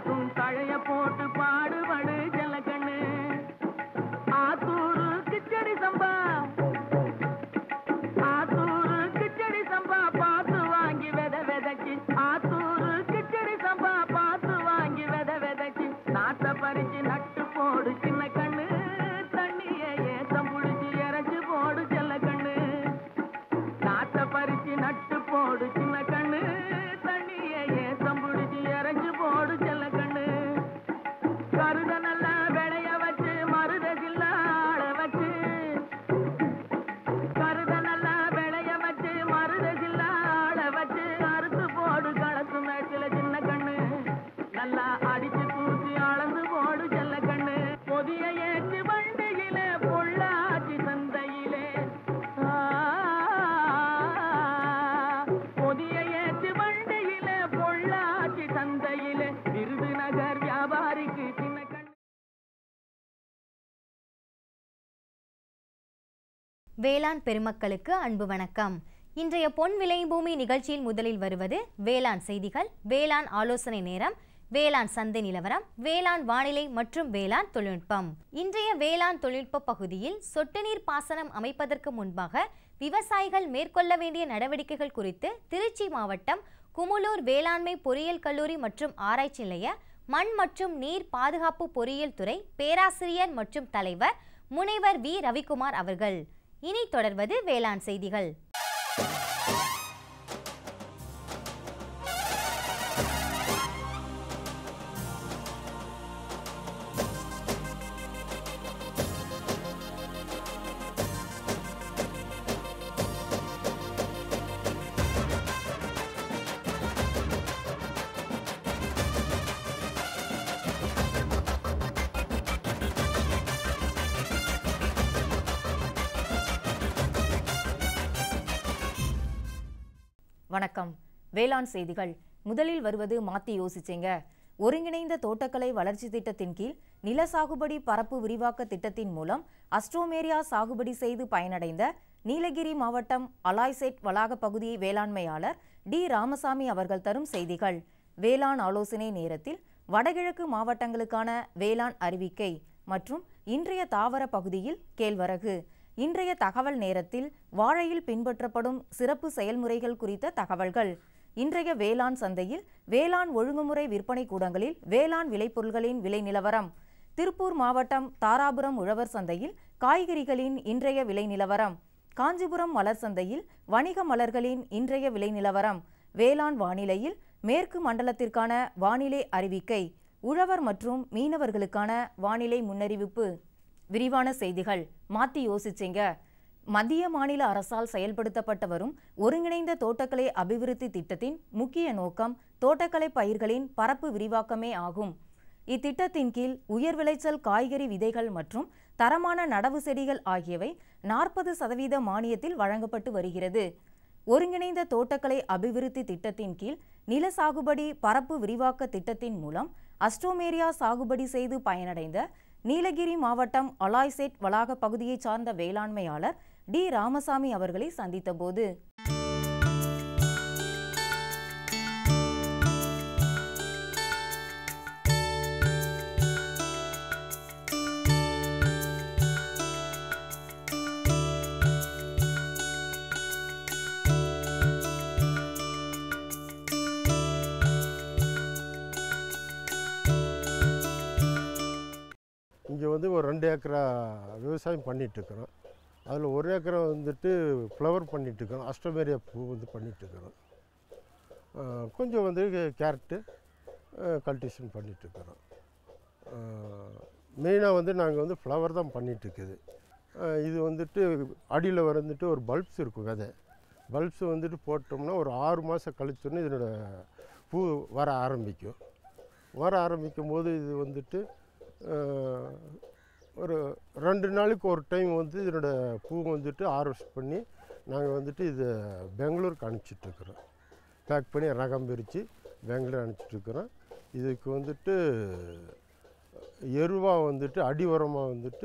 காசும் தழைய போட்டு பாடுபடு ஜல்லக்கண்ணு ஆத்தூரு கிச்சடி சம்பா ஆத்தூரு கிச்சடி சம்பா பார்த்து வாங்கி விதைச்சு ஆத்தூரு கிச்சடி சம்பா பார்த்து வாங்கி விதைச்சு நாட்டை பறிச்சு நட்டு போடு சின்ன கண்ணு தண்ணிய ஏத்தம் புடிச்சு இறச்சு போடு ஜல்லக்கண்ணு நாட்டை பறிச்சு நட்டு போடு சின்ன கண்ணு தண்ணிய ஏத்தம் புடிச்சு இறச்சு போடு ஜல்லக்கண்ணு கருத நல்லா விளைய வச்சு மருத சில்லாட வச்சு கருத நல்லா விளைய வச்சு மருத சில்லாட வச்சு அறுத்து போடு களத்து மேட்டில சின்ன கண்ணு நல்லா அடிச்சு தூசி அளந்து போடு ஜல்லக்கண்ணு பொதிய ஏற்றி வண்டியில பொள்ளாச்சி சந்தையிலே பொதிய ஏற்றி வண்டியில பொள்ளாச்சி சந்தையிலே விருதுநகர் வியாபாரிக்கு சின்ன கண்ணு. வேளாண் பெருமக்களுக்கு அன்பு வணக்கம். இன்றைய பொன் விளை பூமி நிகழ்ச்சியில் முதலில் வருவது வேளாண் செய்திகள், வேளாண் ஆலோசனை நேரம், வேளாண் சந்தை நிலவரம், வேளாண் வானிலை மற்றும் வேளாண் தொழில்நுட்பம். இன்றைய வேளாண் தொழில்நுட்ப பகுதியில் சொட்டு நீர் பாசனம் அமைப்பதற்கு முன்பாக விவசாயிகள் மேற்கொள்ள வேண்டிய நடவடிக்கைகள் குறித்து திருச்சி மாவட்டம் குமுளூர் வேளாண்மை பொறியியல் கல்லூரி மற்றும் ஆராய்ச்சி நிலைய மண் மற்றும் நீர் பாதுகாப்பு பொறியியல் துறை பேராசிரியர் மற்றும் தலைவர் முனைவர் வி ரவிக்குமார் அவர்கள். இனி தொடர்வது வேளாண் செய்திகள். வணக்கம். வேளாண் செய்திகள். முதலில் வருவது மாத்தி யோசிச்சேங்க. ஒருங்கிணைந்த தோட்டக்கலை வளர்ச்சி திட்டத்தின் கீழ் நில சாகுபடி பரப்பு விரிவாக்க திட்டத்தின் மூலம் அஸ்ட்ரோமேரியா சாகுபடி செய்து பயனடைந்த நீலகிரி மாவட்டம் அலாய்செட் வளாக பகுதி வேளாண்மையாளர் டி ராமசாமி அவர்கள் தரும் செய்திகள். வேளாண் ஆலோசனை நேரத்தில் வடகிழக்கு மாவட்டங்களுக்கான வேளாண் அறிவிக்கை மற்றும் இன்றைய தாவர பகுதியில் கேழ்வரகு. இன்றைய தகவல் நேரத்தில் வாழையில் பின்பற்றப்படும் சிறப்பு செயல்முறைகள் குறித்த தகவல்கள். இன்றைய வேளாண் சந்தையில் வேளாண் ஒழுங்குமுறை விற்பனை கூடங்களில் வேளாண் விளைபொருள்களின் விலை நிலவரம். திருப்பூர் மாவட்டம் தாராபுரம் உழவர் சந்தையில் காய்கறிகளின் இன்றைய விலை நிலவரம். காஞ்சிபுரம் மலர் சந்தையில் வணிக மலர்களின் இன்றைய விலை நிலவரம். வேளாண் வானிலையில் மேற்கு மண்டலத்திற்கான வானிலை அறிவிக்கை, உழவர் மற்றும் மீனவர்களுக்கான வானிலை முன்னறிவிப்பு. விரிவான செய்திகள். மாத்தி யோசிச்சிங்க. மத்திய மாநில அரசால் செயல்படுத்தப்பட்டு வரும் ஒருங்கிணைந்த தோட்டக்கலை அபிவிருத்தி திட்டத்தின் முக்கிய நோக்கம் தோட்டக்கலை பயிர்களின் பரப்பு விரிவாக்கமே ஆகும். இத்திட்டத்தின் கீழ் உயர் விளைச்சல் காய்கறி விதைகள் மற்றும் தரமான நடவு செடிகள் ஆகியவை 40% மானியத்தில் வழங்கப்பட்டு வருகிறது. ஒருங்கிணைந்த தோட்டக்கலை அபிவிருத்தி திட்டத்தின் கீழ் நில சாகுபடி பரப்பு விரிவாக்க திட்டத்தின் மூலம் அஸ்ட்ரோமேரியா சாகுபடி செய்து பயனடைந்த நீலகிரி மாவட்டம் அலாய்செட் வளாக பகுதியைச் சார்ந்த வேளாண்மையாளர் டி ராமசாமி அவர்களை சந்தித்த போது இங்கே வந்து ஒரு 2 ஏக்கரா விவசாயம் பண்ணிகிட்ருக்குறோம். அதில் 1 ஏக்கரை வந்துட்டு ஃப்ளவர் பண்ணிகிட்ருக்குறோம். அஸ்ட்ரோமேரியா பூ வந்து பண்ணிகிட்ருக்குறோம். கொஞ்சம் வந்து கேரட்டு கல்டிவேஷன் பண்ணிகிட்ருக்குறோம். மெயினாக வந்து நாங்கள் வந்து ஃப்ளவர் தான் பண்ணிகிட்ருக்குது. இது வந்துட்டு அடியில் வந்துட்டு ஒரு பல்ப்ஸ் இருக்கும். விதை பல்ப்ஸ் வந்துட்டு போட்டோம்னா ஒரு 6 மாதம் கழிச்சோன்னே இதனோட பூ வர ஆரம்பிக்கும். வர ஆரம்பிக்கும் போது இது வந்துட்டு ஒரு 2 நாளைக்கு ஒரு டைம் வந்து இதனோட பூ வந்துட்டு ஹார்வெஸ்ட் பண்ணி நாங்கள் வந்துட்டு இதை பெங்களூருக்கு அனுப்பிச்சிட்ருக்குறோம். பேக் பண்ணி ரகம் பிரித்து பெங்களூர் அனுப்பிச்சிட்ருக்குறோம். இதுக்கு வந்துட்டு எருவாக வந்துட்டு அடி உரமாக வந்துட்டு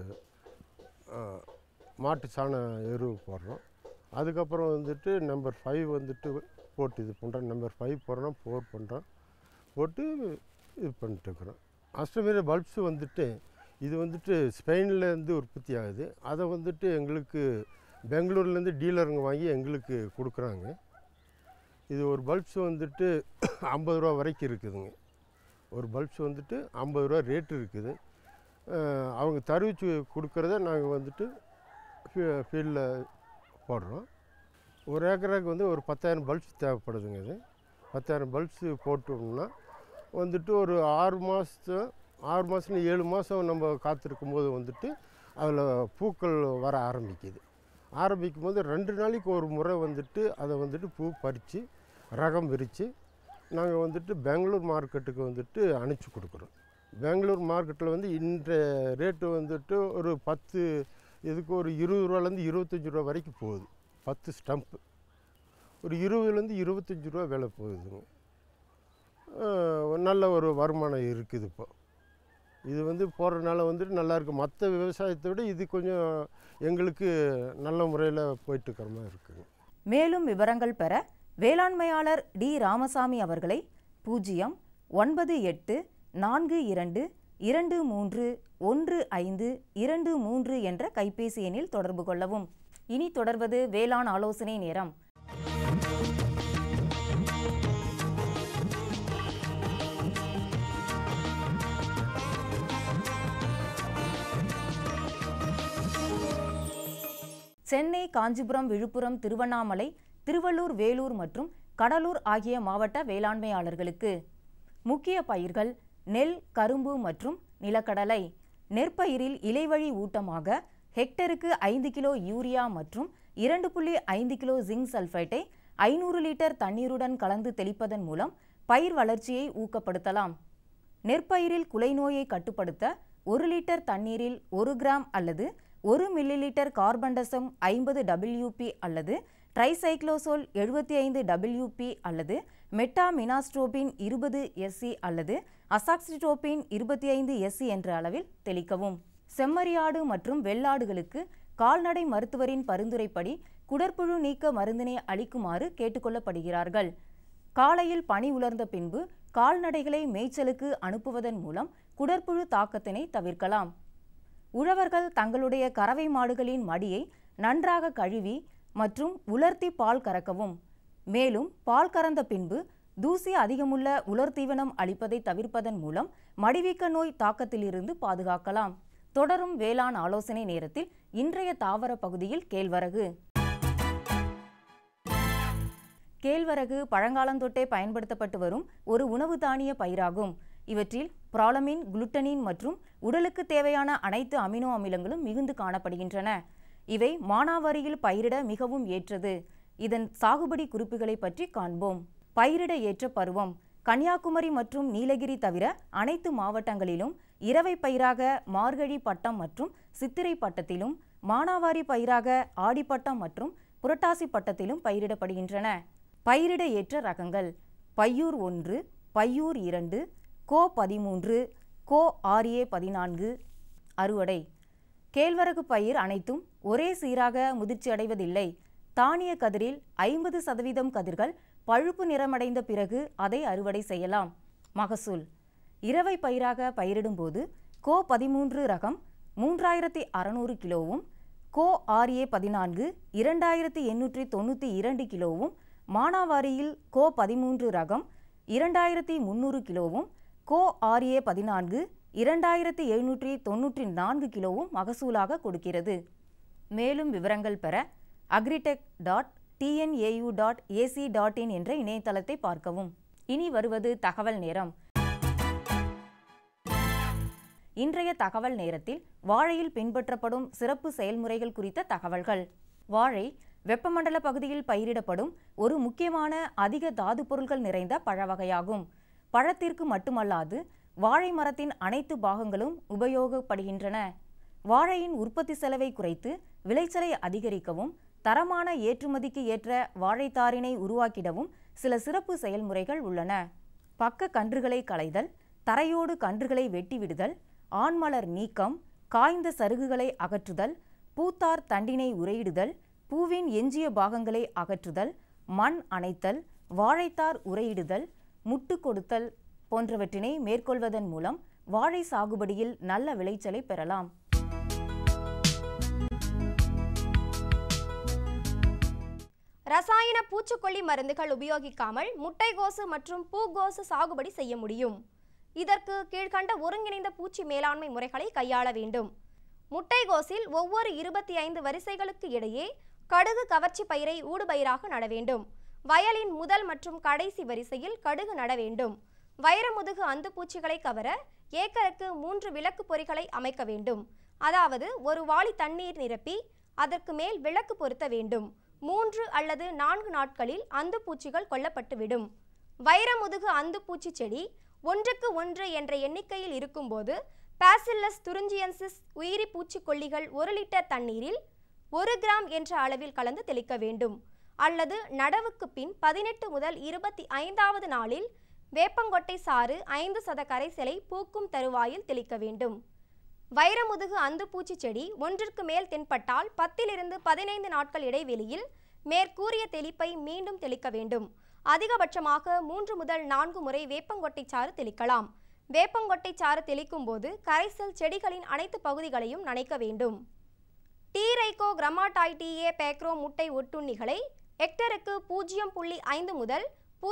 மாட்டு சாண எருவு போடுறோம். அதுக்கப்புறம் வந்துட்டு நம்பர் 5 வந்துட்டு போட்டு இது பண்ணுறோம். நம்பர் 5 போடுறோம், 4 பண்ணுறோம். போட்டு இது பண்ணிட்டுருக்குறோம். அஸ்ட்ரோமேரியா பல்ப்ஸு வந்துட்டு இது வந்துட்டு ஸ்பெயின்லேருந்து உற்பத்தி ஆகுது. அதை வந்துட்டு எங்களுக்கு பெங்களூர்லேருந்து டீலருங்க வாங்கி எங்களுக்கு கொடுக்குறாங்க. இது ஒரு பல்ப்ஸு வந்துட்டு 50 ரூபா வரைக்கும் இருக்குதுங்க. ஒரு பல்ப்ஸ் வந்துட்டு 50 ரூபா ரேட்டு இருக்குது. அவங்க தருவிச்சு கொடுக்குறத நாங்கள் வந்துட்டு ஃபீல்டில் போடுறோம். ஒரு ஏக்கராக்கு வந்து ஒரு 10,000 பல்ப்ஸ் தேவைப்படுதுங்க. இது 10,000 பல்ப்ஸு போட்டோம்னா வந்துட்டு ஒரு 6 மாதம் 7 மாதம் நம்ம காத்திருக்கும்போது வந்துட்டு அதில் பூக்கள் வர ஆரம்பிக்கும் போது 2 நாளைக்கு ஒரு முறை வந்துட்டு அதை வந்துட்டு பூ பறித்து ரகம் விரித்து நாங்கள் வந்துட்டு பெங்களூர் மார்க்கெட்டுக்கு வந்துட்டு அனுப்பிச்சி கொடுக்குறோம். பெங்களூர் மார்க்கெட்டில் வந்து இன்றைய ரேட்டு வந்துட்டு ஒரு 10 இதுக்கு ஒரு 20 ரூபாலேருந்து 25 ரூபா வரைக்கும் போகுது. 10 ஸ்டம்ப்பு ஒரு 20லேருந்து 25 ரூபா விலை போகுதுங்க. நல்ல ஒரு வருமானம் இருக்குது. இப்போ இது வந்து போடுறதுனால வந்துட்டு நல்லாயிருக்கு. மற்ற விவசாயத்தை விட இது கொஞ்சம் எங்களுக்கு நல்ல முறையில் போயிட்டுருக்கிற மாதிரி இருக்குங்க. மேலும் விவரங்கள் பெற வேளாண்மையாளர் டி ராமசாமி அவர்களை 09842323152 என்ற கைபேசி எண்ணில் தொடர்பு கொள்ளவும். இனி தொடர்வது வேளாண் ஆலோசனை நேரம். சென்னை, காஞ்சிபுரம், விழுப்புரம், திருவண்ணாமலை, திருவள்ளூர், வேலூர் மற்றும் கடலூர் ஆகிய மாவட்ட வேளாண்மையாளர்களுக்கு முக்கிய பயிர்கள் நெல், கரும்பு மற்றும் நிலக்கடலை. நெற்பயிரில் இலைவழி ஊட்டமாக ஹெக்டருக்கு 5 கிலோ யூரியா மற்றும் 2.5 கிலோ ஜிங்க் சல்ஃபைட்டை 500 லிட்டர் தண்ணீருடன் கலந்து தெளிப்பதன் மூலம் பயிர் வளர்ச்சியை ஊக்கப்படுத்தலாம். நெற்பயிரில் குலை நோயை கட்டுப்படுத்த 1 லிட்டர் தண்ணீரில் 1 கிராம் அல்லது 1 மில்லி லிட்டர் கார்பன்டசம் 50 WP அல்லது ட்ரைசைக்ளோசோல் 75 WP அல்லது மெட்டாமினாஸ்ட்ரோபின் 20 SC அல்லது அசாக்சிட்ரோபின் 25 SC என்ற அளவில் தெளிக்கவும். செம்மறியாடு மற்றும் வெள்ளாடுகளுக்கு கால்நடை மருத்துவரின் பரிந்துரைப்படி குடற்புழு நீக்க மருந்தினை அளிக்குமாறு கேட்டுக்கொள்ளப்படுகிறார்கள். காலையில் பனி உலர்ந்த பின்பு கால்நடைகளை மேய்ச்சலுக்கு அனுப்புவதன் மூலம் குடற்புழு தாக்கத்தினை தவிர்க்கலாம். உழவர்கள் தங்களுடைய கறவை மாடுகளின் மடியை நன்றாக கழுவி மற்றும் உலர்த்தி பால் கறக்கவும். மேலும் பால் கறந்த பின்பு தூசி அதிகமுள்ள உலர் தீவனம் அளிப்பதை தவிர்ப்பதன் மூலம் மடிவீக்க நோய் தாக்கத்திலிருந்து பாதுகாக்கலாம். தொடரும் வேளாண் ஆலோசனை நேரத்தில் இன்றைய தாவர பகுதியில் கேழ்வரகு. கேழ்வரகு பழங்காலந்தொட்டே பயன்படுத்தப்பட்டு வரும் ஒரு உணவு தானிய பயிராகும். இவற்றில் பிராலமின், குளுட்டனின் மற்றும் உடலுக்கு தேவையான அனைத்து அமினோ அமிலங்களும் மிகுந்து காணப்படுகின்றன. இவை மானாவாரியில் பயிரிட மிகவும் ஏற்றது. இதன் சாகுபடி குறிப்புகளை பற்றி காண்போம். பயிரிட ஏற்ற பருவம் கன்னியாகுமரி மற்றும் நீலகிரி தவிர அனைத்து மாவட்டங்களிலும் இரவை பயிராக மார்கழி பட்டம் மற்றும் சித்திரை பட்டத்திலும், மானாவாரி பயிராக ஆடிப்பட்டம் மற்றும் புரட்டாசி பட்டத்திலும் பயிரிடப்படுகின்றன. பயிரிட ஏற்ற ரகங்கள் பையூர் 1, பையூர் 2, கோ 13, கோ RA14. அறுவடை கேழ்வரகு பயிர் அனைத்தும் ஒரே சீராக முதிர்ச்சி அடைவதில்லை. தானிய கதிரில் 50% கதிர்கள் பழுப்பு நிறமடைந்த பிறகு அதை அறுவடை செய்யலாம். மகசூல் இரவை பயிராக பயிரிடும்போது கோ 13 ரகம் 3600 கிலோவும், கோ RA14 2892 கிலோவும், மானாவாரியில் கோ 13 ரகம் 2300 கிலோவும், கோ RA14 2794 கிலோவும் மகசூலாக கொடுக்கிறது. மேலும் விவரங்கள் பெற agritech.tnau.ac.in என்ற இணையதளத்தை பார்க்கவும். இனி வருவது தகவல் நேரம். இன்றைய தகவல் நேரத்தில் வாழையில் பின்பற்றப்படும் சிறப்பு செயல்முறைகள் குறித்த தகவல்கள். வாழை வெப்பமண்டல பகுதியில் பயிரிடப்படும் ஒரு முக்கியமான அதிக தாது பொருட்கள் நிறைந்த பழ வகையாகும். பழத்திற்கு மட்டுமல்லாது வாழை மரத்தின் அனைத்து பாகங்களும் உபயோகப்படுகின்றன. வாழையின் உற்பத்தி செலவை குறைத்து விளைச்சலை அதிகரிக்கவும், தரமான ஏற்றுமதிக்கு ஏற்ற வாழைத்தாரினை உருவாக்கிடவும் சில சிறப்பு செயல்முறைகள் உள்ளன. பக்க கன்றுகளை களைதல், தரையோடு கன்றுகளை வெட்டி விடுதல், ஆண்மலர் நீக்கம், காய்ந்த சருகுகளை அகற்றுதல், பூத்தார் தண்டினை உரையிடுதல், பூவின் எஞ்சிய பாகங்களை அகற்றுதல், மண் அணைத்தல், வாழைத்தார் உரையிடுதல், முட்டு கொடுத்தல், போன்றவற்றினை மேற்கொள்வதன் மூலம் வாழை சாகுபடியில் நல்ல விளைச்சலை பெறலாம். ரசாயன பூச்சிக்கொல்லி மருந்துகள் உபயோகிக்காமல் முட்டைகோசு மற்றும் பூகோசு சாகுபடி செய்ய முடியும். இதற்கு கீழ்கண்ட ஒருங்கிணைந்த பூச்சி மேலாண்மை முறைகளை கையாள வேண்டும். முட்டைகோசில் ஒவ்வொரு 25 வரிசைகளுக்கு இடையே கடுகு கவர்ச்சி பயிரை ஊடுபயிராக நட வேண்டும். வயலின் முதல் மற்றும் கடைசி வரிசையில் கடுகு நட வேண்டும். வைரமுதுகு அந்து பூச்சிகளை கவர ஏக்கருக்கு 3 விளக்கு பொறிகளை அமைக்க வேண்டும். அதாவது ஒரு வாளி தண்ணீர் நிரப்பி அதற்கு மேல் விளக்கு பொருத்த வேண்டும். 3 அல்லது 4 நாட்களில் அந்து பூச்சிகள் கொல்லப்பட்டுவிடும். வைரமுதுகு அந்து பூச்சி செடி 1க்கு 1 என்ற எண்ணிக்கையில் இருக்கும்போது பாசில்லஸ் துரிஞ்சியன்சிஸ் உயிரி பூச்சிக்கொல்லிகள் 1 லிட்டர் தண்ணீரில் 1 கிராம் என்ற அளவில் கலந்து தெளிக்க வேண்டும். அல்லது நடவுக்கு பின் 18 முதல் 25வது நாளில் வேப்பங்கொட்டை சாறு 5% கரைசலை பூக்கும் தருவாயில் தெளிக்க வேண்டும். வைரமுதுகு அந்து பூச்சி செடி 1ற்கு மேல் தென்பட்டால் 10லிருந்து 15 நாட்கள் இடைவெளியில் மேற்கூறிய தெளிப்பை மீண்டும் தெளிக்க வேண்டும். அதிகபட்சமாக 3 முதல் 4 முறை வேப்பங்கொட்டை சாறு தெளிக்கலாம். வேப்பங்கொட்டை சாறு தெளிக்கும் போது கரைசல் செடிகளின் அனைத்து பகுதிகளையும் நனைக்க வேண்டும். டீரைகோ கிரமாடைட்டியே பேக்ரோ முட்டை ஒட்டுண்ணிகளை ஹெக்டருக்கு 0.5 முதல்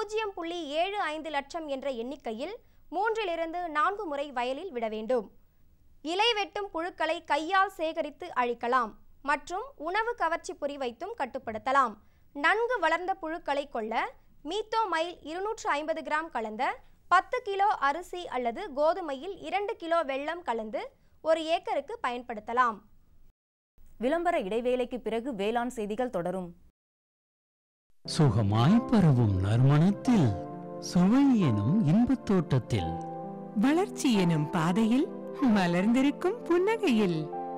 0.75 லட்சம் என்ற எண்ணிக்கையில் 3லிருந்து 4 முறை வயலில் விட வேண்டும். இலை வெட்டும் புழுக்களை கையால் சேகரித்து அழிக்கலாம் மற்றும் உணவு கவர்ச்சி பொறி வைத்தும் கட்டுப்படுத்தலாம். நன்கு வளர்ந்த புழுக்களை கொல்ல மீத்தோமைல் 250 கிராம் கலந்த 10 கிலோ அரிசி அல்லது கோதுமையில் 2 கிலோ வெல்லம் கலந்து ஒரு ஏக்கருக்கு பயன்படுத்தலாம். விளம்பர இடைவேளைக்கு பிறகு வேளாண் செய்திகள் தொடரும். சுகமாய் பரவும் நறுமணத்தில், சுவை எனும் இன்பத் தோட்டத்தில், வளர்ச்சி எனும் பாதையில், மலர்ந்திருக்கும் புன்னகையில்,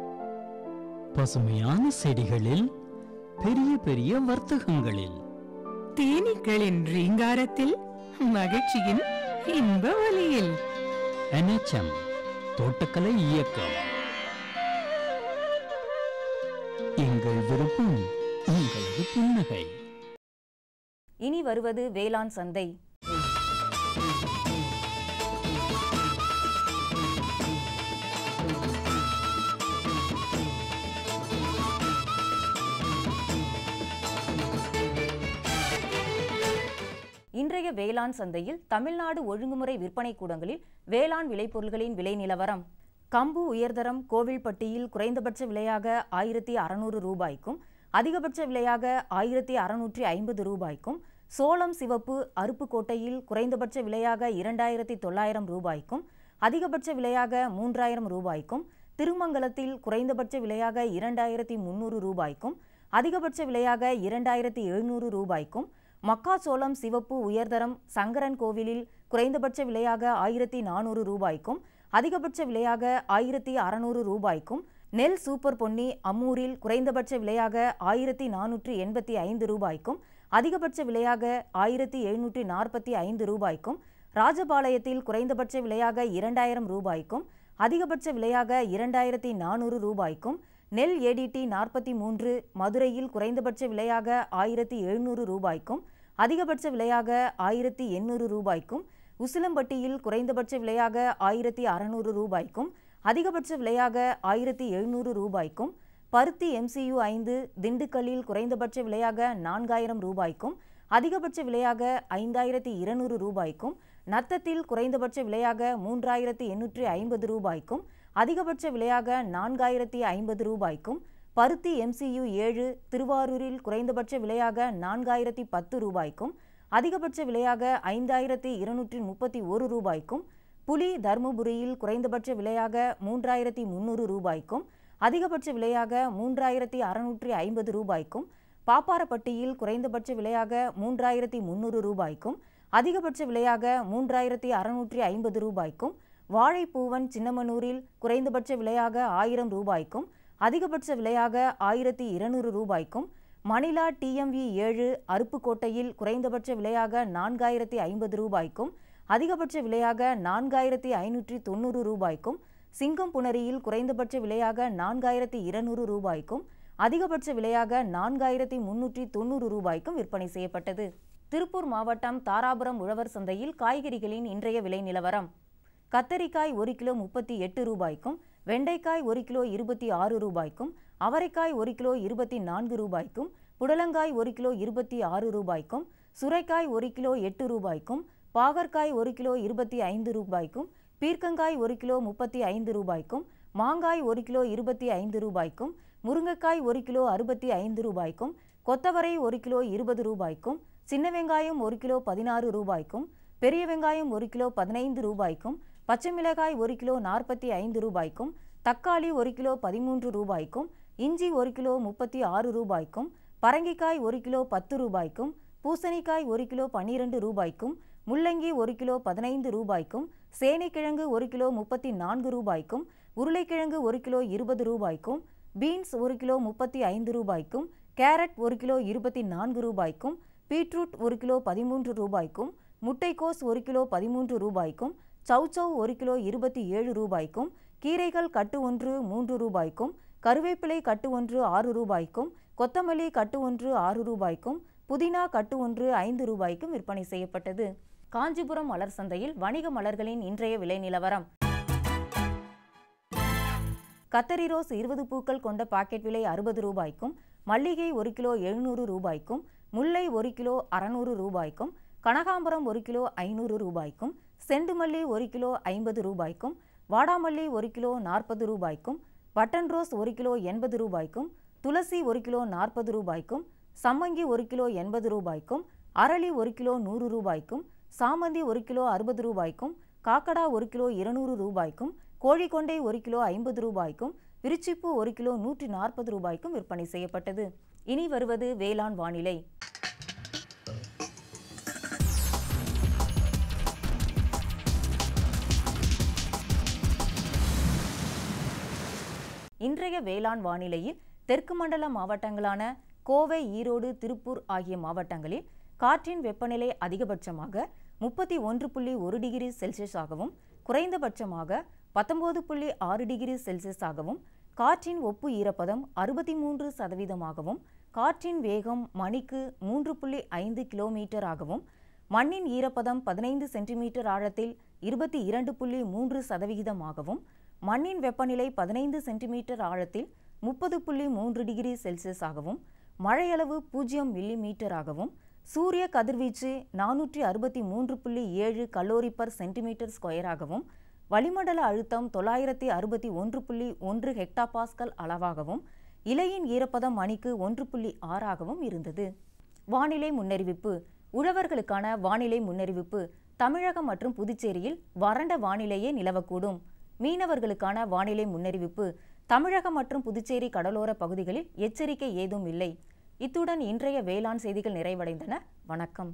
பசுமையான செடிகளில், பெரிய பெரிய வர்த்தகங்களில், தேனீக்களின் ரீங்காரத்தில், மகிழ்ச்சியின் இன்ப ஒலியில். NHM தோட்டக்கலை இயக்கம். எங்கள் விருப்பம் உங்களது புன்னகை. இனி வருவது வேளாண் சந்தை. இன்றைய வேளாண் சந்தையில் தமிழ்நாடு ஒழுங்குமுறை விற்பனை கூடங்களில் வேளாண் விளைபொருள்களின் விலை நிலவரம். கம்பு உயர்தரம் கோவில்பட்டியில் குறைந்தபட்ச விலையாக 1600 ரூபாய்க்கும் அதிகபட்ச விலையாக 1650 ரூபாய்க்கும், சோளம் சிவப்பு அருப்புக்கோட்டையில் குறைந்தபட்ச விலையாக 2900 ரூபாய்க்கும் அதிகபட்ச விலையாக 3000 ரூபாய்க்கும், திருமங்கலத்தில் குறைந்தபட்ச விலையாக 2300 ரூபாய்க்கும் அதிகபட்ச விலையாக 2700 ரூபாய்க்கும், மக்காச்சோளம் சிவப்பு உயர்தரம் சங்கரன் கோவிலில் குறைந்தபட்ச விலையாக 1400 ரூபாய்க்கும் அதிகபட்ச விலையாக 1600 ரூபாய்க்கும், நெல் சூப்பர் பொன்னி அம்மூரில் குறைந்தபட்ச விலையாக 1485 ரூபாய்க்கும் அதிகபட்ச விலையாக 1745 ரூபாய்க்கும், ராஜபாளையத்தில் குறைந்தபட்ச விலையாக 2000 ரூபாய்க்கும் அதிகபட்ச விலையாக 2400 ரூபாய்க்கும், நெல் ஏடிடி 43 மதுரையில் குறைந்தபட்ச விலையாக 1700 ரூபாய்க்கும் அதிகபட்ச விலையாக 1800 ரூபாய்க்கும், உசிலம்பட்டியில் குறைந்தபட்ச விலையாக 1600 ரூபாய்க்கும் அதிகபட்ச விலையாக 1700 ரூபாய்க்கும், பருத்தி MCU 5 திண்டுக்கல்லில் குறைந்தபட்ச விலையாக 4000 ரூபாய்க்கும் அதிகபட்ச விலையாக 5200 ரூபாய்க்கும், நத்தத்தில் குறைந்தபட்ச விலையாக 3850 ரூபாய்க்கும் அதிகபட்ச விலையாக 4050 ரூபாய்க்கும், பருத்தி MCU 7 திருவாரூரில் குறைந்தபட்ச விலையாக 4010 ரூபாய்க்கும் அதிகபட்ச விலையாக 5231 ரூபாய்க்கும், புலி தர்மபுரியில் குறைந்தபட்ச விலையாக 3300 ரூபாய்க்கும் அதிகபட்ச விலையாக 3650 ரூபாய்க்கும், பாப்பாரப்பட்டியில் குறைந்தபட்ச விலையாக 3300 ரூபாய்க்கும் அதிகபட்ச விலையாக 3650 ரூபாய்க்கும், வாழைப்பூவன் சின்னமனூரில் குறைந்தபட்ச விலையாக 1000 ரூபாய்க்கும் அதிகபட்ச விலையாக 1200 ரூபாய்க்கும், மணிலா TMV 7 அருப்புக்கோட்டையில் குறைந்தபட்ச விலையாக 4050 ரூபாய்க்கும் அதிகபட்ச விலையாக 4590 ரூபாய்க்கும், சிங்கம்புணரியில் குறைந்தபட்ச விலையாக 4200 ரூபாய்க்கும் அதிகபட்ச விலையாக 4390 ரூபாய்க்கும் விற்பனை செய்யப்பட்டது. திருப்பூர் மாவட்டம் தாராபுரம் உழவர் சந்தையில் காய்கறிகளின் இன்றைய விலை நிலவரம். கத்தரிக்காய் 1 கிலோ 38 ரூபாய்க்கும், வெண்டைக்காய் 1 கிலோ 26 ரூபாய்க்கும், அவரைக்காய் 1 கிலோ 24 ரூபாய்க்கும், புடலங்காய் 1 கிலோ 26 ரூபாய்க்கும், சுரைக்காய் 1 கிலோ 8 ரூபாய்க்கும், பாகற்காய் 1 கிலோ 25 ரூபாய்க்கும், பீர்க்கங்காய் 1 கிலோ 35 ரூபாய்க்கும், மாங்காய் 1 கிலோ 25 ரூபாய்க்கும், முருங்கைக்காய் 1 கிலோ 65 ரூபாய்க்கும், கொத்தவரை 1 கிலோ 20 ரூபாய்க்கும், சின்ன வெங்காயம் 1 கிலோ 16 ரூபாய்க்கும், பெரிய வெங்காயம் 1 கிலோ 15 ரூபாய்க்கும், பச்சை மிளகாய் 1 கிலோ 45 ரூபாய்க்கும், தக்காளி 1 கிலோ 13 ரூபாய்க்கும், இஞ்சி 1 கிலோ 36 ரூபாய்க்கும், பரங்கிக்காய் 1 கிலோ 10 ரூபாய்க்கும், பூசணிக்காய் 1 கிலோ 12 ரூபாய்க்கும், முள்ளங்கி 1 கிலோ 15 ரூபாய்க்கும், சேனைக்கிழங்கு 1 கிலோ 34 ரூபாய்க்கும், உருளைக்கிழங்கு 1 கிலோ 20 ரூபாய்க்கும், பீன்ஸ் 1 கிலோ 35 ரூபாய்க்கும், கேரட் 1 கிலோ 24 ரூபாய்க்கும், பீட்ரூட் 1 கிலோ 13 ரூபாய்க்கும், முட்டைக்கோஸ் 1 கிலோ 13 ரூபாய்க்கும், சௌசௌ 1 கிலோ 27 ரூபாய்க்கும், கீரைகள் கட்டு ஒன்று 3 ரூபாய்க்கும், கருவேப்பிலை கட்டு ஒன்று 6 ரூபாய்க்கும், கொத்தமல்லி கட்டு ஒன்று 6 ரூபாய்க்கும், புதினா கட்டு ஒன்று 5 ரூபாய்க்கும் விற்பனை செய்யப்பட்டது. காஞ்சிபுரம் மலர் சந்தையில் வணிக மலர்களின் இன்றைய விலை நிலவரம். கத்தரி ரோஸ் 20 பூக்கள் கொண்ட பாக்கெட் விலை 60 ரூபாய்க்கும், மல்லிகை 1 கிலோ 700 ரூபாய்க்கும், முல்லை 1 கிலோ 600 ரூபாய்க்கும், கனகாம்பரம் 1 கிலோ 500 ரூபாய்க்கும், செண்டுமல்லி 1 கிலோ 50 ரூபாய்க்கும், வாடாமல்லி 1 கிலோ 40 ரூபாய்க்கும், பட்டன் ரோஸ் 1 கிலோ 80 ரூபாய்க்கும், துளசி 1 கிலோ 40 ரூபாய்க்கும், சம்மங்கி 1 கிலோ 80 ரூபாய்க்கும், அரளி 1 கிலோ 100 ரூபாய்க்கும், சாமந்தி 1 கிலோ 60 ரூபாய்க்கும், காக்கடா 1 கிலோ 200 ரூபாய்க்கும், கோழிக்கொண்டை 1 கிலோ 50 ரூபாய்க்கும், விருச்சிப்பு 1 கிலோ 140 ரூபாய்க்கும் விற்பனை செய்யப்பட்டது. இனி வருவது வேளாண் வானிலை. இன்றைய வேளாண் வானிலையில் தெற்கு மண்டல மாவட்டங்களான கோவை, ஈரோடு, திருப்பூர் ஆகிய மாவட்டங்களில் காற்றின் வெப்பநிலை அதிகபட்சமாக 31.1 டிகிரி செல்சியஸாகவும், குறைந்தபட்சமாக 19.6 டிகிரி செல்சியஸாகவும், காற்றின் ஒப்பு ஈரப்பதம் 63%ஆகவும், காற்றின் வேகம் மணிக்கு 3.5 கிலோமீட்டராகவும், மண்ணின் ஈரப்பதம் 15 சென்டிமீட்டர் ஆழத்தில் 22.3%ஆகவும், மண்ணின் வெப்பநிலை 15 சென்டிமீட்டர் ஆழத்தில் 30.3 டிகிரி செல்சியஸாகவும், மழையளவு 0 மில்லிமீட்டராகவும், சூரிய கதிர்வீச்சு 463.7 கலோரி பர் சென்டிமீட்டர் ஸ்கொயராகவும், வளிமண்டல அழுத்தம் 961.1 ஹெக்டாபாஸ்கல் அளவாகவும், இலையின் ஈரப்பதம் மணிக்கு 1.6ஆகவும் இருந்தது. வானிலை முன்னறிவிப்பு. உழவர்களுக்கான வானிலை முன்னறிவிப்பு. தமிழகம் மற்றும் புதுச்சேரியில் வறண்ட வானிலையே நிலவக்கூடும். மீனவர்களுக்கான வானிலை முன்னறிவிப்பு. தமிழகம் மற்றும் புதுச்சேரி கடலோர பகுதிகளில் எச்சரிக்கை ஏதும் இல்லை. இத்துடன் இன்றைய வேளாண் செய்திகள் நிறைவடைந்தன. வணக்கம்.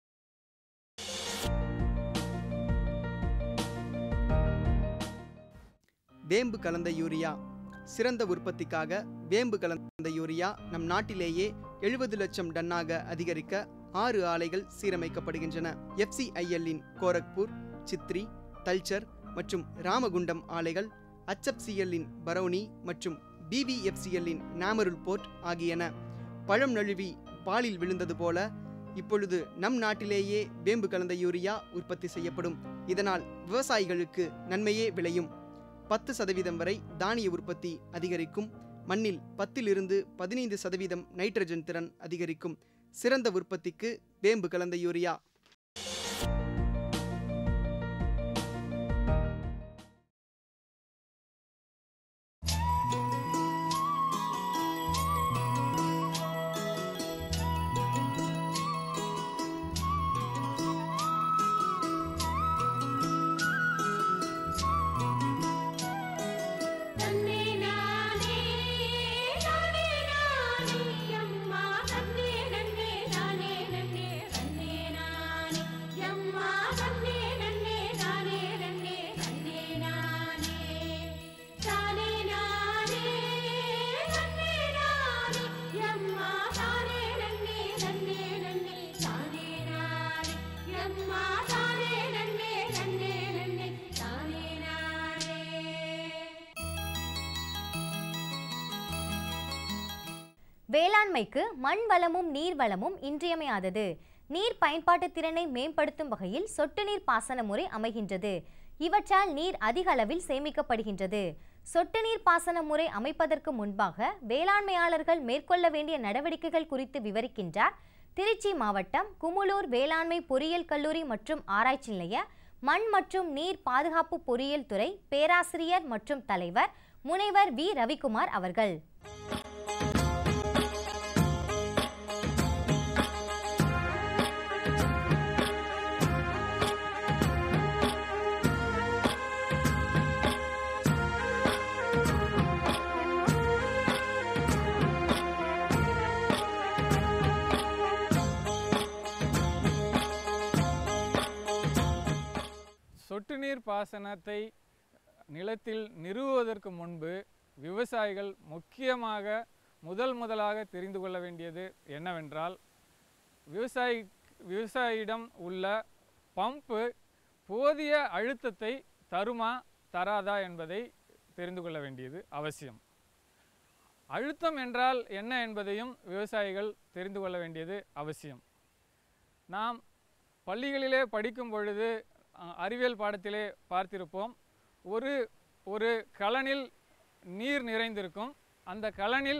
வேம்பு கலந்த யூரியா. சிறந்த உற்பத்திக்காக வேம்பு கலந்த யூரியா நம் நாட்டிலேயே 70 லட்சம் டன்னாக அதிகரிக்க 6 ஆலைகள் சீரமைக்கப்படுகின்றன. FCIL-இன் கோரக்பூர், சித்ரி, தல்சர் மற்றும் ராமகுண்டம் ஆலைகள், HFCL-இன் பரௌனி மற்றும் BVFCL-இன் நாமருல் போர்ட் ஆகியன. பழம் நழுவி பாலில் விழுந்தது போல இப்பொழுது நம் நாட்டிலேயே வேம்பு கலந்த யூரியா உற்பத்தி செய்யப்படும். இதனால் விவசாயிகளுக்கு நன்மையே விளையும். 10% வரை தானிய உற்பத்தி அதிகரிக்கும். மண்ணில் 10 to 15% நைட்ரஜன் திறன் அதிகரிக்கும். சிறந்த உற்பத்திக்கு வேம்பு கலந்த யூரியா. வேளாண்மைக்கு மண் வளமும் நீர் வளமும் இன்றியமையாதது. நீர் பயன்பாட்டு திறனை மேம்படுத்தும் வகையில் சொட்டு நீர் பாசன முறை அமைகின்றது. இவற்றால் நீர் அதிக அளவில் சேமிக்கப்படுகின்றது. சொட்டு நீர் பாசன முறை அமைப்பதற்கு முன்பாக வேளாண்மையாளர்கள் மேற்கொள்ள வேண்டிய நடவடிக்கைகள் குறித்து விவரிக்கின்றார் திருச்சி மாவட்டம் குமுளூர் வேளாண்மை பொறியியல் கல்லூரி மற்றும் ஆராய்ச்சி நிலைய மண் மற்றும் நீர் பாதுகாப்பு பொறியியல் துறை பேராசிரியர் மற்றும் தலைவர் முனைவர் வி. ரவிக்குமார் அவர்கள். சொட்டு நீர் பாசனத்தை நிலத்தில் நிறுவுவதற்கு முன்பு விவசாயிகள் முக்கியமாக முதலாக தெரிந்து கொள்ள வேண்டியது என்னவென்றால், விவசாயியிடம் உள்ள பம்பு போதிய அழுத்தத்தை தருமா தராதா என்பதை தெரிந்து கொள்ள வேண்டியது அவசியம். அழுத்தம் என்றால் என்ன என்பதையும் விவசாயிகள் தெரிந்து கொள்ள வேண்டியது அவசியம். நாம் பள்ளிகளிலே படிக்கும் பொழுது அறிவியல் பாடத்திலே பார்த்திருப்போம். ஒரு கலனில் நீர் நிறைந்திருக்கும். அந்த கலனில்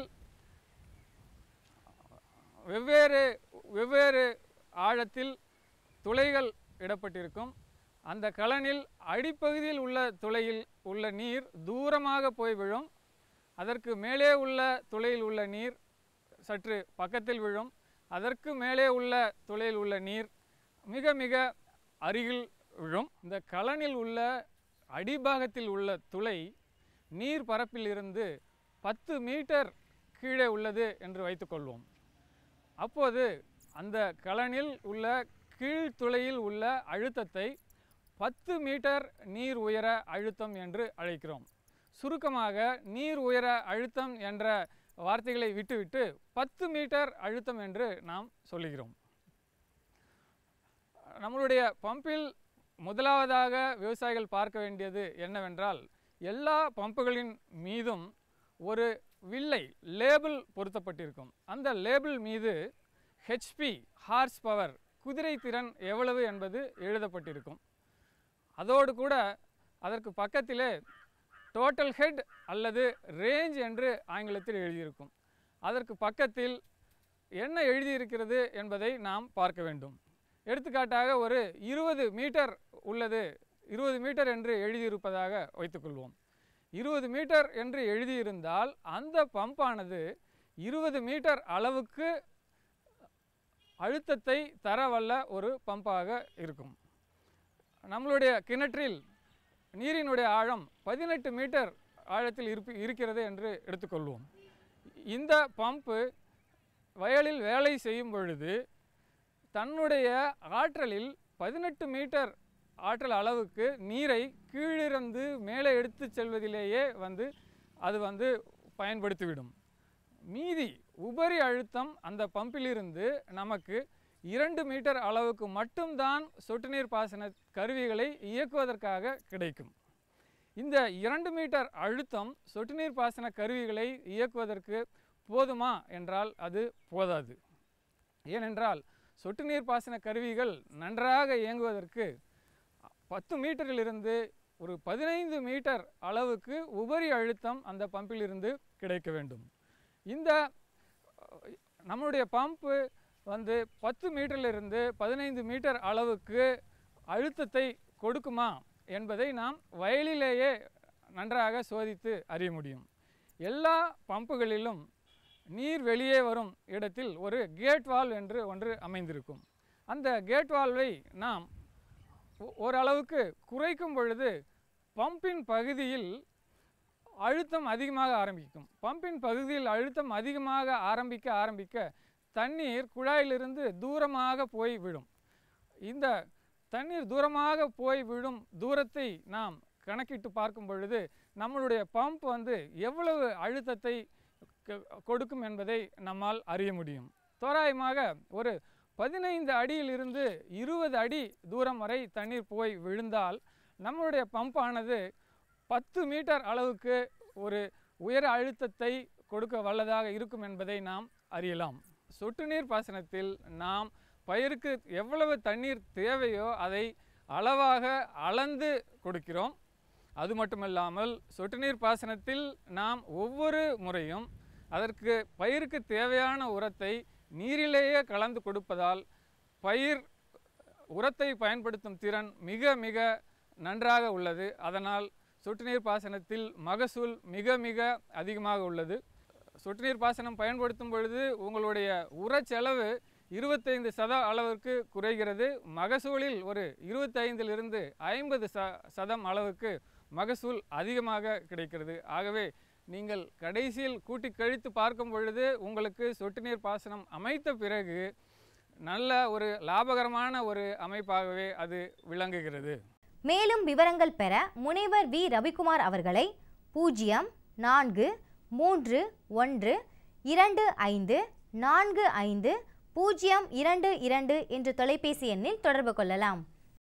வெவ்வேறு ஆழத்தில் துளைகள் இடப்பட்டிருக்கும். அந்த கலனில் அடிப்பகுதியில் உள்ள துளையில் உள்ள நீர் தூரமாக போய் விழும். அதற்கு மேலே உள்ள துளையில் உள்ள நீர் சற்று பக்கத்தில் விழும். அதற்கு மேலே உள்ள துளையில் உள்ள நீர் மிக மிக அருகில் விழும். இந்த கலனில் உள்ள அடிபாகத்தில் உள்ள துளை நீர் பரப்பில் இருந்து 10 மீட்டர் கீழே உள்ளது என்று வைத்துக்கொள்வோம். அப்போது அந்த கலனில் உள்ள கீழ்த்துளையில் உள்ள அழுத்தத்தை 10 மீட்டர் நீர் உயர அழுத்தம் என்று அழைக்கிறோம். சுருக்கமாக நீர் உயர அழுத்தம் என்ற வார்த்தைகளை விட்டுவிட்டு 10 மீட்டர் அழுத்தம் என்று நாம் சொல்லுகிறோம். நம்மளுடைய பம்பில் முதலாவதாக விவசாயிகள் பார்க்க வேண்டியது என்னவென்றால், எல்லா பம்புகளின் மீதும் ஒரு வில்லை லேபிள் பொருத்தப்பட்டிருக்கும். அந்த லேபிள் மீது ஹெச்பி ஹார்ஸ் பவர் குதிரை திறன் எவ்வளவு என்பது எழுதப்பட்டிருக்கும். அதோடு கூட அதற்கு பக்கத்திலே டோட்டல் ஹெட் அல்லது ரேஞ்ச் என்று ஆங்கிலத்தில் எழுதியிருக்கும். அதற்கு பக்கத்தில் என்ன எழுதியிருக்கிறது என்பதை நாம் பார்க்க வேண்டும். எடுத்துக்காட்டாக ஒரு 20 மீட்டர் உள்ளது, 20 மீட்டர் என்று எழுதியிருப்பதாக வைத்துக்கொள்வோம். 20 மீட்டர் என்று எழுதியிருந்தால் அந்த பம்பானது 20 மீட்டர் அளவுக்கு அழுத்தத்தை தரவல்ல ஒரு பம்பாக இருக்கும். நம்மளுடைய கிணற்றில் நீரினுடைய ஆழம் 18 மீட்டர் ஆழத்தில் இருக்கிறது என்று எடுத்துக்கொள்வோம். இந்த பம்பு வயலில் வேலை செய்யும் பொழுது தன்னுடைய ஆற்றலில் 18 மீட்டர் ஆற்றல் அளவுக்கு நீரை கீழிருந்து மேலே எடுத்து செல்வதிலேயே அது பயன்படுத்திவிடும். மீதி உபரி அழுத்தம் அந்த பம்பிலிருந்து நமக்கு 2 மீட்டர் அளவுக்கு மட்டும்தான் சொட்டு நீர் பாசன கருவிகளை இயக்குவதற்காக கிடைக்கும். இந்த 2 மீட்டர் அழுத்தம் சொட்டு நீர் பாசன கருவிகளை இயக்குவதற்கு போதுமா என்றால் அது போதாது. ஏனென்றால் சொட்டு நீர் பாசன கருவிகள் நன்றாக இயங்குவதற்கு 10 மீட்டரிலிருந்து ஒரு 15 மீட்டர் அளவுக்கு உபரி அழுத்தம் அந்த பம்பிலிருந்து கிடைக்க வேண்டும். இந்த நம்முடைய பம்பு 10 மீட்டரிலிருந்து 15 மீட்டர் அளவுக்கு அழுத்தத்தை கொடுக்குமா என்பதை நாம் வயலிலேயே நன்றாக சோதித்து அறிய முடியும். எல்லா பம்புகளிலும் நீர் வெளியே வரும் இடத்தில் ஒரு கேட் வால்வ் என்று ஒன்று அமைந்திருக்கும். அந்த கேட் வால்வை நாம் ஓரளவுக்கு குறைக்கும் பொழுது பம்பின் பகுதியில் அழுத்தம் அதிகமாக ஆரம்பிக்கும். பம்பின் பகுதியில் அழுத்தம் அதிகமாக ஆரம்பிக்க தண்ணீர் குழாயிலிருந்து தூரமாக போய் விடும். இந்த தண்ணீர் தூரமாக போய் விடும் தூரத்தை நாம் கணக்கிட்டு பார்க்கும் பொழுது நம்மளுடைய பம்ப் எவ்வளவு அழுத்தத்தை கொடுக்கும் என்பதை நம்மால் அறிய முடியும். தோராயமாக ஒரு 15 அடியிலிருந்து 20 அடி தூரம் வரை தண்ணீர் போய் விழுந்தால் நம்மளுடைய பம்பானது 10 மீட்டர் அளவுக்கு ஒரு உயர அழுத்தத்தை கொடுக்க வல்லதாக இருக்கும் என்பதை நாம் அறியலாம். சொட்டு நீர் பாசனத்தில் நாம் பயிருக்கு எவ்வளவு தண்ணீர் தேவையோ அதை அளவாக அளந்து கொடுக்கிறோம். அது மட்டுமல்லாமல் சொட்டு நீர் பாசனத்தில் நாம் ஒவ்வொரு முறையும் அதற்கு பயிருக்கு தேவையான உரத்தை நீரிலேயே கலந்து கொடுப்பதால் பயிர் உரத்தை பயன்படுத்தும் திறன் மிக மிக நன்றாக உள்ளது. அதனால் சொட்டு நீர் பாசனத்தில் மகசூல் மிக மிக அதிகமாக உள்ளது. சொட்டு நீர் பாசனம் பயன்படுத்தும் பொழுது உங்களுடைய உர செலவு 25% அளவிற்கு குறைகிறது. மகசூலில் ஒரு 25லிருந்து 50% அளவுக்கு மகசூல் அதிகமாக கிடைக்கிறது. ஆகவே நீங்கள் கடைசியில் கூட்டி கழித்து பார்க்கும் பொழுது உங்களுக்கு சொட்டு நீர் பாசனம் அமைத்த பிறகு நல்ல ஒரு லாபகரமான ஒரு அமைப்பாகவே அது விளங்குகிறது. மேலும் விவரங்கள் பெற முனைவர் வி ரவிக்குமார் அவர்களை 043125454022 என்ற தொலைபேசி எண்ணில் தொடர்பு கொள்ளலாம்.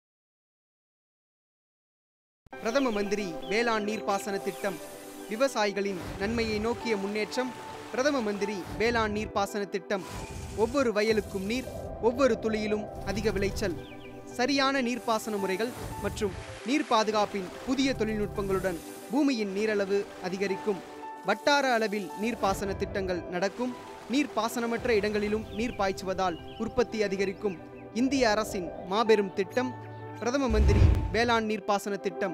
பிரதம மந்திரி வேளாண் நீர்ப்பாசன திட்டம் விவசாயிகளின் நன்மையை நோக்கிய முன்னேற்றம். பிரதம மந்திரி வேளாண் நீர்ப்பாசன திட்டம் ஒவ்வொரு வயலுக்கும் நீர், ஒவ்வொரு துளியிலும் அதிக விளைச்சல். சரியான நீர்ப்பாசன முறைகள் மற்றும் நீர் பாதுகாப்பின் புதிய தொழில்நுட்பங்களுடன் பூமியின் நீரளவு அதிகரிக்கும். வட்டார அளவில் நீர்ப்பாசன திட்டங்கள் நடக்கும். நீர்ப்பாசனமற்ற இடங்களிலும் நீர் பாய்ச்சுவதால் உற்பத்தி அதிகரிக்கும். இந்திய அரசின் மாபெரும் திட்டம் பிரதம மந்திரி வேளாண் நீர்ப்பாசன திட்டம்.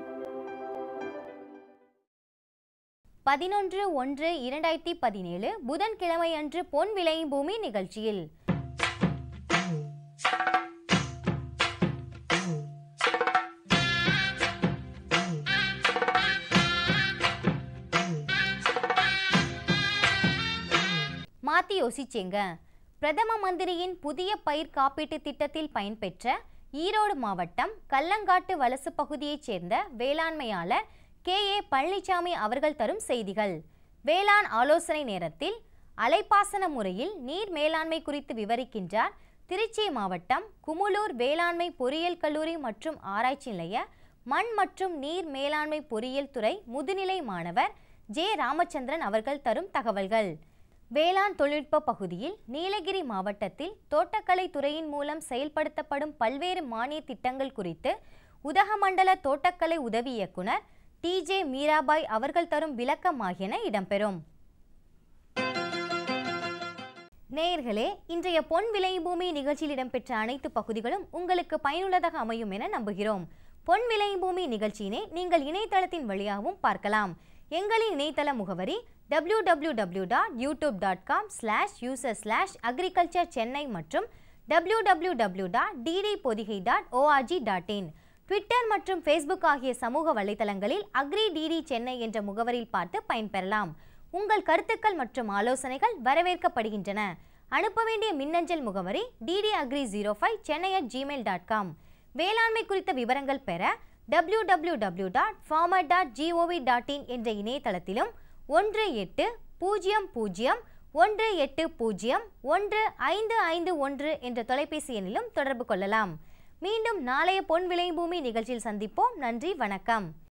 11/1/2017 புதன்கிழமை அன்று பொன் விளையும் பூமி நிகழ்ச்சியில் மாத்தி யோசிச்சேங்க. பிரதம மந்திரியின் புதிய பயிர் காப்பீட்டு திட்டத்தில் பயன்பெற்ற ஈரோடு மாவட்டம் கல்லங்காட்டு வலசு பகுதியைச் சேர்ந்த வேளாண்மையாளர் KA பழனிசாமி அவர்கள் தரும் செய்திகள். வேளாண் ஆலோசனை நேரத்தில் அலைப்பாசன முறையில் நீர் மேலாண்மை குறித்து விவரிக்கின்றார் திருச்சி மாவட்டம் குமுளூர் வேளாண்மை பொறியியல் கல்லூரி மற்றும் ஆராய்ச்சி நிலைய மண் மற்றும் நீர் மேலாண்மை பொறியியல் துறை முதுநிலை மாணவர் J. ராமச்சந்திரன் அவர்கள் தரும் தகவல்கள். வேளாண் தொழில்நுட்ப பகுதியில் நீலகிரி மாவட்டத்தில் தோட்டக்கலை துறையின் மூலம் செயல்படுத்தப்படும் பல்வேறு மானிய திட்டங்கள் குறித்து உதகமண்டல தோட்டக்கலை உதவி இயக்குனர் TJ மீராபாய் அவர்கள் தரும் விளக்கம் ஆகியன இடம்பெறும். நேயர்களே, இன்றைய பொன் விளையும் பூமி நிகழ்ச்சியில் இடம்பெற்ற அனைத்து பகுதிகளும் உங்களுக்கு பயனுள்ளதாக அமையும் என நம்புகிறோம். பொன் விளையும் பூமி நிகழ்ச்சியினை நீங்கள் இணையதளத்தின் வழியாகவும் பார்க்கலாம். எங்களின் இணையதள முகவரி www.youtube.com/user/agriculture-chennai மற்றும் www.ddpodigai.org.in. ட்விட்டர் மற்றும் ஃபேஸ்புக் ஆகிய சமூக வலைதளங்களில் agri-dd சென்னை என்ற முகவரியில் பார்த்து பயன்பெறலாம். உங்கள் கருத்துக்கள் மற்றும் ஆலோசனைகள் வரவேற்கப்படுகின்றன. அனுப்ப வேண்டிய மின்னஞ்சல் முகவரி ddagri05chennai@gmail.com. வேளாண்மை குறித்த விவரங்கள் பெற www.farmer.gov.in என்ற இணையதளத்திலும் 180018011551 என்ற தொலைபேசி எண்ணிலும் தொடர்பு கொள்ளலாம். மீண்டும் நாளைய பொன் விளையும் பூமி நிகழ்ச்சியில் சந்திப்போம். நன்றி, வணக்கம்.